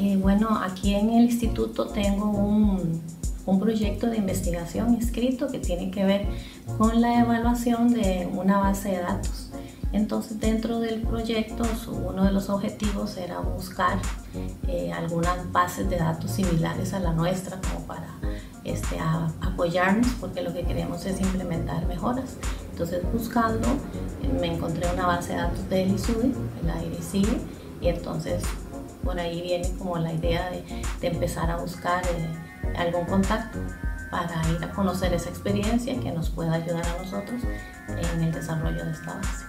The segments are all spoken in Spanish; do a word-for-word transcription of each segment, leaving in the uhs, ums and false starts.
Eh, bueno, aquí en el instituto tengo un, un proyecto de investigación escrito que tiene que ver con la evaluación de una base de datos. Entonces, dentro del proyecto, uno de los objetivos era buscar eh, algunas bases de datos similares a la nuestra, como para este, a, apoyarnos, porque lo que queremos es implementar mejoras. Entonces, buscando, me encontré una base de datos de ELISUDE, la IRISIE, y entonces por ahí viene como la idea de, de empezar a buscar eh, algún contacto para ir a conocer esa experiencia que nos pueda ayudar a nosotros en el desarrollo de esta base.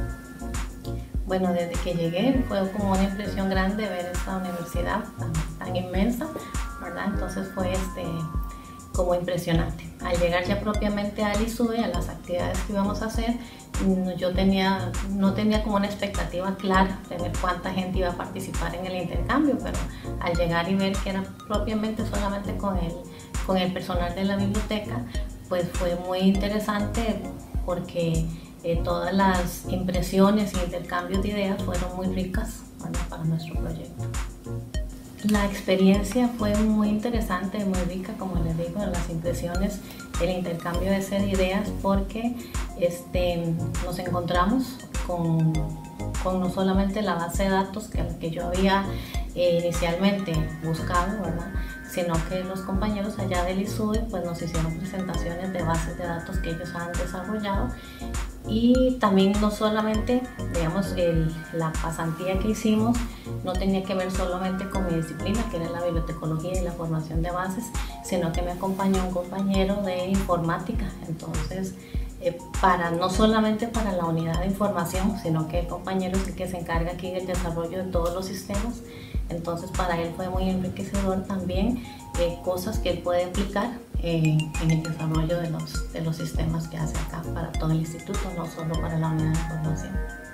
Bueno, desde que llegué fue como una impresión grande ver esta universidad tan, tan inmensa, ¿verdad? Entonces fue este, como impresionante. Al llegar ya propiamente a ELISUDE, a las actividades que íbamos a hacer, yo tenía, no tenía como una expectativa clara de ver cuánta gente iba a participar en el intercambio, pero al llegar y ver que era propiamente solamente con el, con el personal de la biblioteca, pues fue muy interesante porque eh, todas las impresiones y intercambios de ideas fueron muy ricas, ¿verdad?, para nuestro proyecto. La experiencia fue muy interesante, muy rica, como les digo, las impresiones, el intercambio de esas ideas, porque este, nos encontramos con, con no solamente la base de datos que, que yo había eh, inicialmente buscado, ¿verdad?, sino que los compañeros allá del ELISUDE pues nos hicieron presentaciones de bases de datos que ellos han desarrollado, y también no solamente, digamos, el, la pasantía que hicimos no tenía que ver solamente con mi disciplina, que era la bibliotecología y la formación de bases, sino que me acompañó un compañero de informática. Entonces, eh, para, no solamente para la unidad de información, sino que el compañero es el que se encarga aquí del desarrollo de todos los sistemas. Entonces, para él fue muy enriquecedor también eh, cosas que él puede aplicar eh, en el desarrollo de los, de los sistemas que hace acá para todo el instituto, no solo para la unidad de formación.